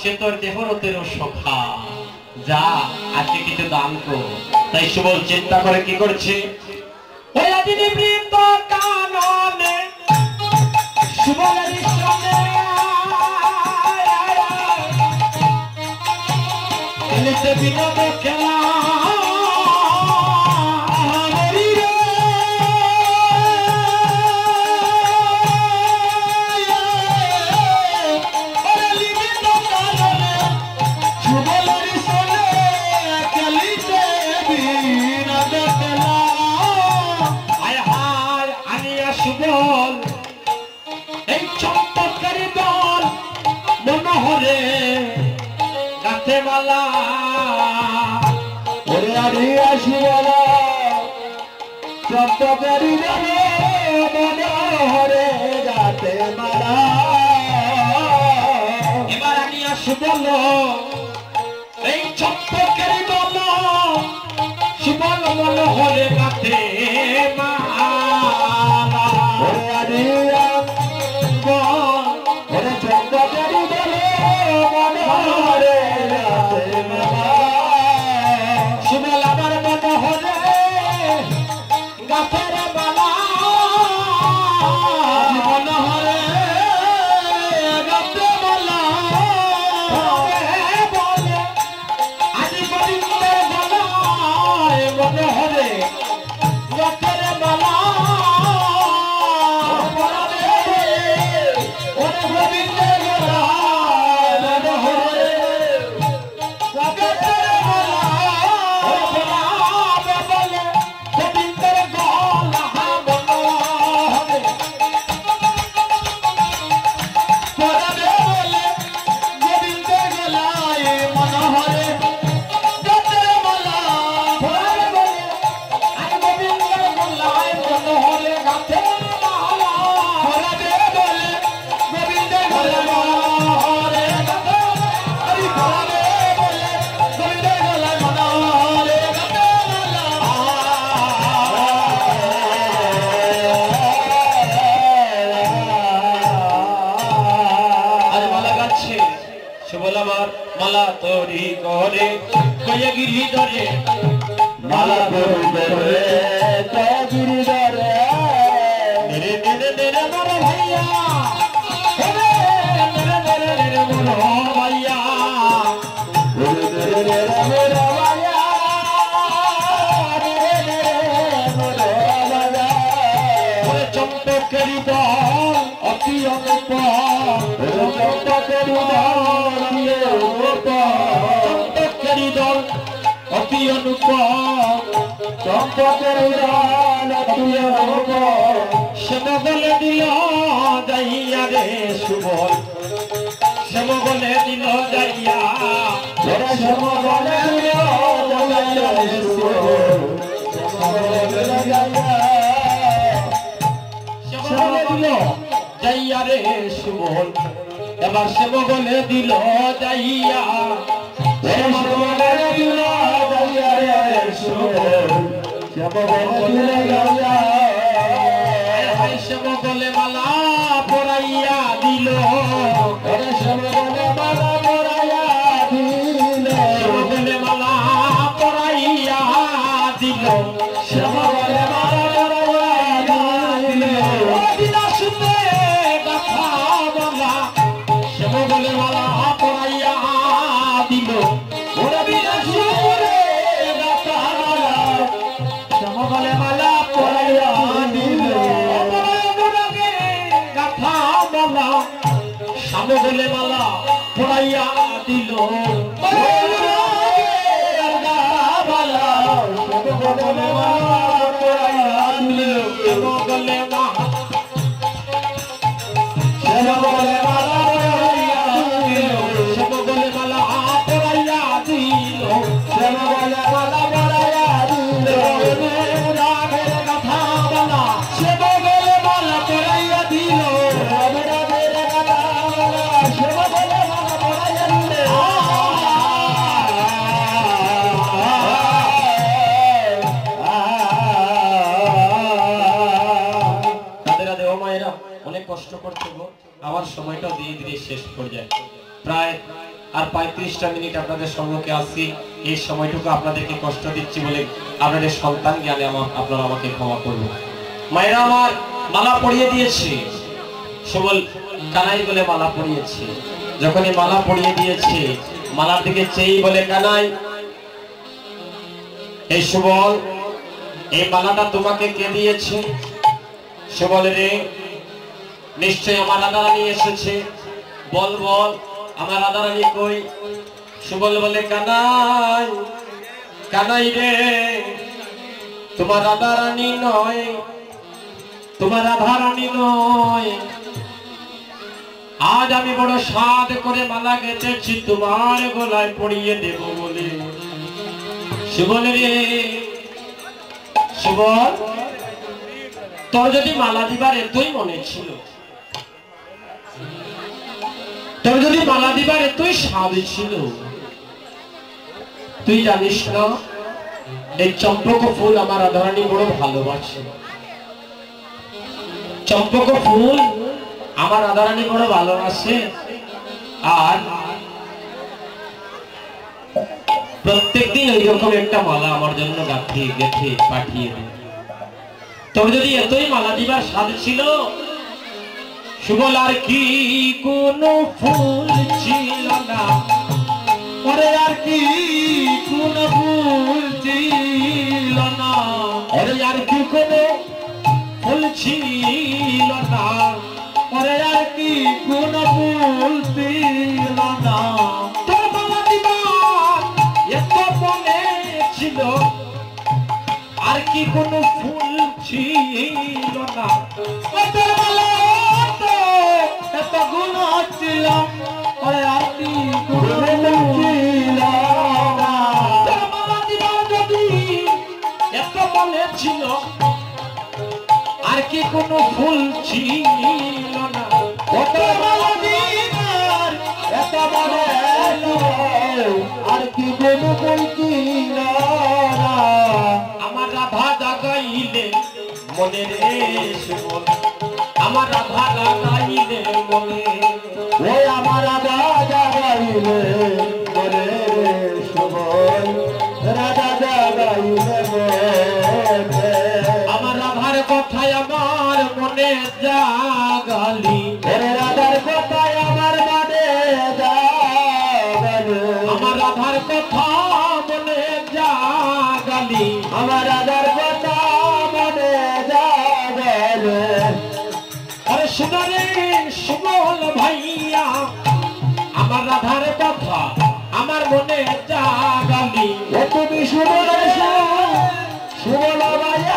সে তোর দেহরতেরও সখা, যা আজকে কিছু দান কর। তাই সুবল চিন্তা করে কি করছে, ওই আদিনী বৃন্দ কাননে সুবলের সঙ্গে খেলেছে বিনোদ খেলা। সুবল এই চম্পকেরী দল মনোহরে গাছে মালা, ওরে আনিয়া সুবল চম্পকেরী দল মনোহরে গাছে মালা। এবার আনিয়া সুবল এই চম্পকেরী দল সুবল মনোহরে গাছে মালা। সুবল আমার মনোহরে গাছের মালা, মনোহরে গাছের মালা বলে আদি গোবিন্দের গলায় মনোহরে গাছের মালা। সুবল আমার মালা তরি করে কয়ে গিরি ধরে, মালা তরি করে কয়ে গিরি ধরে, মেরে মেরে মেরে মোর ভাইয়া, মেরে মেরে মেরে মোর ভাইয়া, মেরে মেরে মেরে মোর ভাইয়া, মেরে মেরে মোর ভাইয়া। ওরে চম্পকেরী দল অতি অনুপ, চম্পকেরী দল অতি অনুপ, চম্পকেরী দল অতি অনুপ। শ্যামগলে দিল যাইয়া রে সুবল, শ্যামগলে দিল যাইয়া, শ্যামগলে দিল যাইয়া রে সুবল, শ্যামগলে যাইয়া, শ্যামগলে দিল যাইয়া রে সুবল। এবার শ্যামগলে দিল যাইয়া, শ্যামগলে দিল যাইয়া রে সুবল, শ্যামগলে যাইয়া, শ্যামগলে মালা পরাইয়া দিল, শ্যামগলে মালা পরাইয়া দিল, শ্যামগলে মালা পরাইয়া দিল, শ্যামগলে মালা পরাইয়া দিল। বিনাশুতে গাথা বলা শ্যামগলে মালা পরাইয়া দিল, ওরে বিনাশুরে গাথা বলা শ্যামগলে মালা পরাইয়া দিল, গাথা বলা শ্যামগলে মালা পরাইয়া দিল, শ্যামগলে মালা পরাইয়া দিল, শ্যামগলে মালা, শ্যামগলে মালা পরাইয়া দিল, শ্যামগলে মালা পরাইয়া দিল, শ্যামগলে মালা পরাইয়া দিল, রাগের কথা বলা শ্যামগলে মালা পরাইয়া দিল, রাগের কথা বলা শ্যামগলে মালা পরাইয়া দিল। রাধে রাধে ও মায়েরা, অনেক কষ্ট করতে আমার সময়টাও ধীরে ধীরে শেষ পর্যায়ে, প্রায় আর 35টা মিনিট আপনাদের সম্মুখে আসি। এই সময়টুকু আপনাদেরকে কষ্ট দিচ্ছি বলে আপনাদের সন্তান জ্ঞানে আপনারা আমাকে ক্ষমা করবেন। মায়েরা আমার মালা পরিয়ে দিয়েছে, সুবল কানাই বলে মালা পরিয়েছে। যখনই মালা পরিয়ে দিয়েছে, মালার দিকে চেয়ে বলে কানাই, এই সুবল, এই মালাটা তোমাকে কে দিয়েছে? সুবল রে, নিশ্চয় আমার রাধারানী এসেছে, বল বল আমার রাধারানী কই? সুবল বলে কানাই, কানাই রে, তোমার রাধারানী নয়, তোমার রাধারানী নয়। আজ আমি বড় সাধ করে মালা গেঁথেছি তোমার গলায় পরিয়ে দেব বলে। সুবল রে, সুবল, তোর যদি মালা দিবার এতই মনে ছিল, তোর যদি মালা দিবার এতই স্বাদ ছিল, তুই জানিস না এই চম্পক ফুল আমার রাধারানী বড় ভালোবাসে। চম্পক ফুল আমার রাধারানী বড় ভালোবাসে। আর প্রত্যেকদিন ওই রকম একটা মালা আমার জন্য গেঁথে পাঠিয়ে দে। তোর যদি এতই মালা দিবার স্বাদ ছিল, সুবল আর কি কোনো ফুল ছিল না, ওরে আর কি কোনো ফুল ছিল না, ওরে আর কি কোনো ফুল ছিল না, ওরে আর কি কোনো ফুল ছিল না। তোর মালা দিবার এত মনে ছিল, আর কি কোনো ফুল ছিল না। তোর মালা এত গুণ ছিল, ওরে আর কি কোনো ছিল না। তোর মালা দিবার যদি এত মনে ছিল, আর কি কোনো ফুল ছিল না। তোর মালা দিবার এত মনে ছিল, আর কি কোনো ফুল ছিল না। আমার রাধা জাগাইলে মনে রে সুবল, আমার রাধা জাগাইলে মনে, ও আমার রাধা জাগাইলে মনে রে সুবল, রাধা জাগাইলে মনে। আমার রাধার কথায় আমার মনে জাগালি, রাধার কথায় আমার মনে জাগালি, আমার রাধার কথা মনে জাগালি, আমার রাধার কথা মনে জাগালি। আরে শুনারে সুবল ভাইয়া, আমার রাধার কথা আমার মনে জাগালি। তুমি সুবল সুবল ভাইয়া,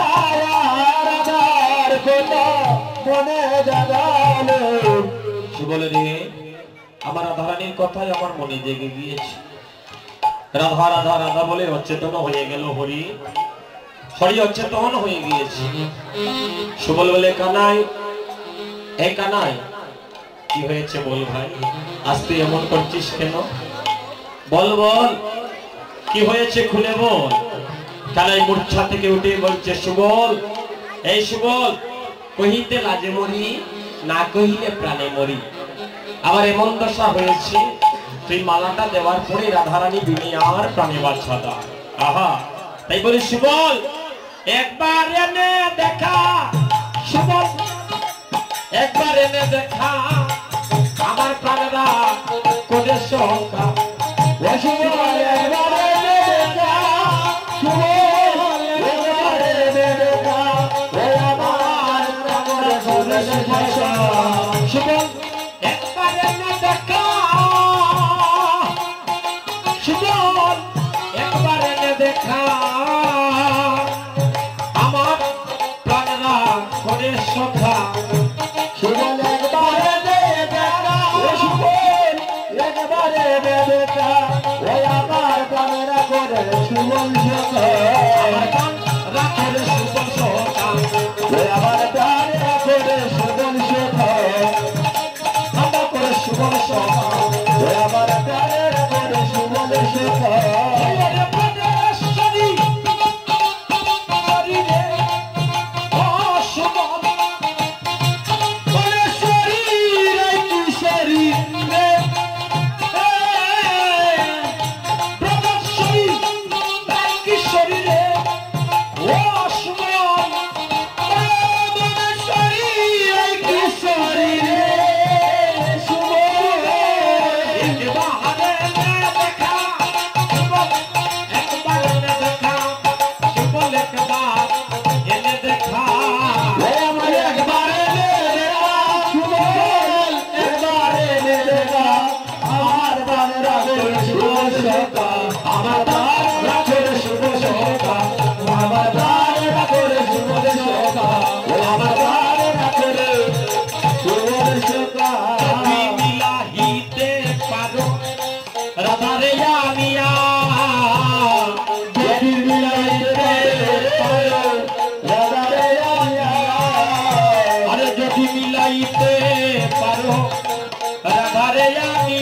রাধার কথা মনে জাগালি। সুবল রে, আমার রাধারানীর কথাই আমার মনে জেগে গিয়েছে। রাধা রাধা রাধা বলে অচেতন হয়ে গেল হরি, হরি অচেতন হয়ে গিয়েছে। সুবল বলে কানাই, এই কানাই কি হয়েছে বল ভাই, আজ তুই এমন করছিস কেন? বল বল কি হয়েছে খুলে বল। কানাই মূর্ছা থেকে উঠে বলছে, সুবল, এই সুবল, কহিতে লাজে মরি, না কহিলে প্রাণে মরি। আবার এমন দশা হয়েছে, তুই মালাটা দেওয়ার পরে রাধারানী বিনে আর প্রাণে বাঁচা দা। আহা, তাই বলি সুবল একবার এনে দেখা, সুবল একবার এনে দেখা, আমার প্রাণেরা কোনে শঙ্কা। ও সুবল একবার এনে দেখা, সুবল একবার এনে দেখা, ও আমার প্রাণেরা কোনে শঙ্কা। সুবল একবার এনে দেখা, সুবল একবার এনে দেখা, আমার প্রাণেরা কোনে শঙ্কা। সুবল একবার এনে দেখা, সুবল একবার এনে দেখা, ওই আমার প্রাণেরা করে সুবল শঙ্কা। আমার প্রাণ রাখে সুবল শঙ্কা, ওই আমার প্রাণেরা করে সুবল শঙ্কা। আমরা করে সুবল শঙ্কা, ওই আমার প্রাণেরা করে সুবল শঙ্কা।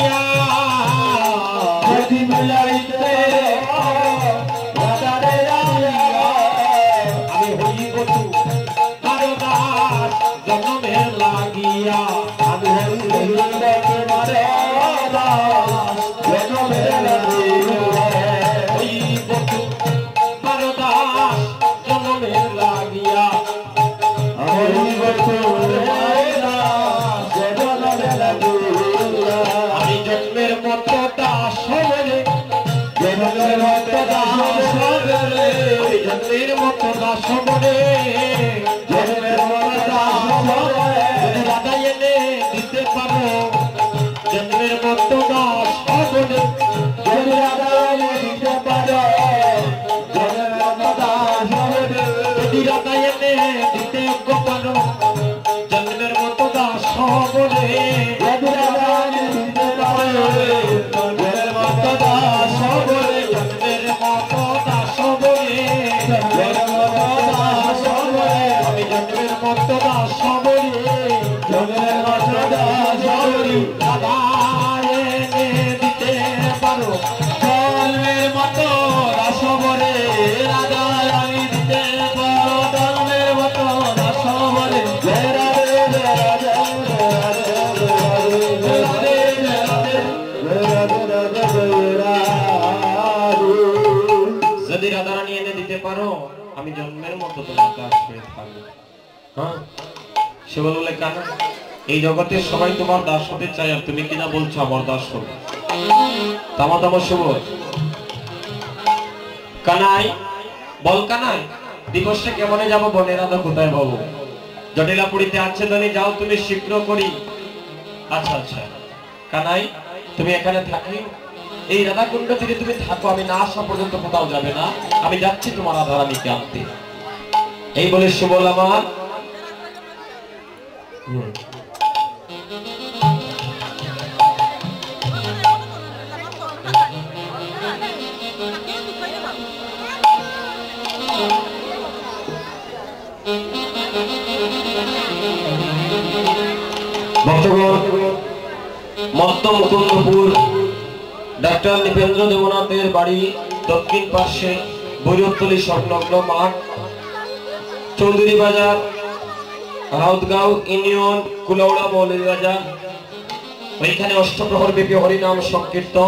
লাগিয়া যদি মিলাইতে রাধারে লাগিয়া আমি হইব তোমার দাস জন্মের লাগিয়া আমি হইব তোমার দাস জন্মের লাগিয়া হইব তোমার দাস জন্মের লাগিয়া হইব আমি জন্মের মতো দাস বলে জন্মের মতো দাস বলে জন্মের মতো দাস বলে জন্মের মতো দাস বলে রাধা এনে দিতে পারো জন্মের মতো দাস বলে যদি রাধা এনে দিতে পারো জন্মের মতো দাস বলে যদি রাধা এনে দিতে পারো জন্মের মতো দাস বলে যদি রাধা এনে দিতে পারো জন্মের মতো দাস বলে জন্মের মতো দাস বলে জন্মের মতো দাস বলে আমি জন্মের মতো দাস বলে জন্মের মতো দাস বলে রাধা এনে দিতে পারো জন্মের মতো দাস বলে রাধা আমি দিতে পারো জন্মের মতো দাস বলে যদি রাধা রানী এনে দিতে পারো আমি জন্মের মতো তোমার দাস হয়ে থাকবো। হ্যাঁ সে বললে কেন এই জগতের সবাই তোমার দাস হতে চাই আর তুমি কিনা বলছো আমার দাস হবে তামা তামা শুভ কানাই বল কানাই দিবসে কেমনে যাবো বনে রাধা কোথায় পাবো জটিলাপুরীতে আছে ধনী যাও তুমি শীঘ্র করি আচ্ছা আচ্ছা কানাই তুমি এখানে থাকি এই রাধাকুণ্ড থেকে তুমি থাকো আমি না আসা পর্যন্ত কোথাও যাবে না আমি যাচ্ছি তোমার রাধারানীকে আনতে এই বলে সুবল আমার মত্ত মুকুন্দপুর ডাক্তার নৃপেন্দ্র দেবনাথের বাড়ি দক্ষিণ পার্শ্বে বৈরতলী সংলগ্ন মাঠ চৌধুরী বাজার রাউতগাঁও ইউনিয়ন কুলাউড়া মৌলির বাজার ওইখানে অষ্টপ্রহর ব্যাপী হরিনাম সংকীর্তন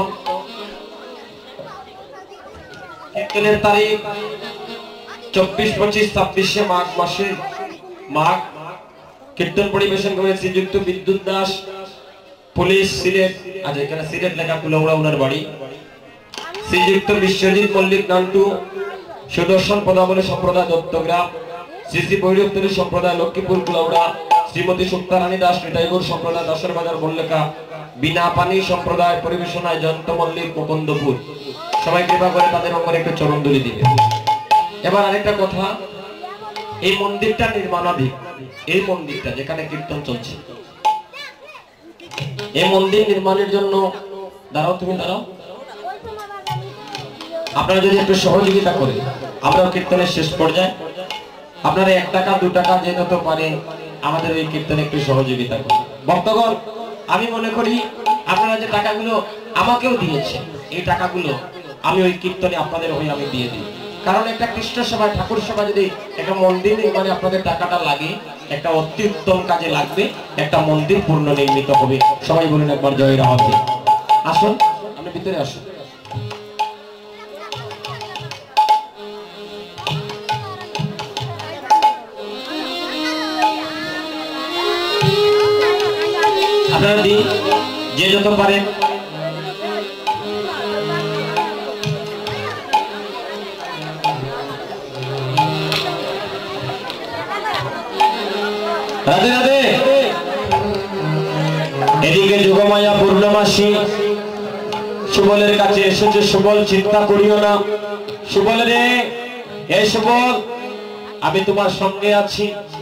কীর্তনের তারিখ 24, 25, 26 মাঘ মাসে মাঘ কীর্তন পরিবেশন করে শ্রীযুক্ত বিদ্যুৎ দাস পুলিশ সিলেট আজ এখানে সিলেট লেখা কুলাউড়া ওনার বাড়ি শ্রীযুক্ত বিশ্বজিৎ মল্লিক নান্টু সুদর্শন পদাবলী সম্প্রদায় দত্তগ্রাম শ্রী শ্রী বৈরবতলী সম্প্রদায় লক্ষ্মীপুর কুলাউড়া শ্রীমতী সুক্তারানী দাস নিতাইগুর সম্প্রদায় দাসের বাজার বল্লেখা বিনা পানি সম্প্রদায় পরিবেশনায় জয়ন্ত মল্লিক মুকুন্দপুর সবাই কৃপা করে তাদের অঙ্গনে একটু চরণধুলি দিবে। এবার আরেকটা কথা এই মন্দিরটা নির্মাণাধীন এই মন্দিরটা যেখানে কীর্তন চলছে এই মন্দির নির্মাণের জন্য দাঁড়াও তুমি দাঁড়াও আপনারা যদি একটু সহযোগিতা করেন আমরাও কীর্তনের শেষ পর্যায়ে আপনারা 1 টাকা 2 টাকা যে যত পারেন আমাদের এই কীর্তনে একটু সহযোগিতা করুন। ভক্তগণ আমি মনে করি আপনারা যে টাকাগুলো আমাকেও দিয়েছেন এই টাকাগুলো আমি ওই কীর্তনে আপনাদের হয়ে আমি দিয়ে দিই কারণ একটা কৃষ্ণ সভা ঠাকুর সভা যদি একটা মন্দির নির্মাণে আপনাদের টাকাটা লাগে একটা অতি উত্তম কাজে লাগবে একটা মন্দির পূর্ণ নির্মিত হবে সবাই বলুন একবার জয় রাধে আসুন আপনি ভিতরে আসুন আপনারা দিন যে যত পারেন রাধে রাধে এদিকে যোগমায়া পূর্ণমাসী সুবলের কাছে এসেছে সুবল চিন্তা করিও না সুবল রে এই সুবল আমি তোমার সঙ্গে আছি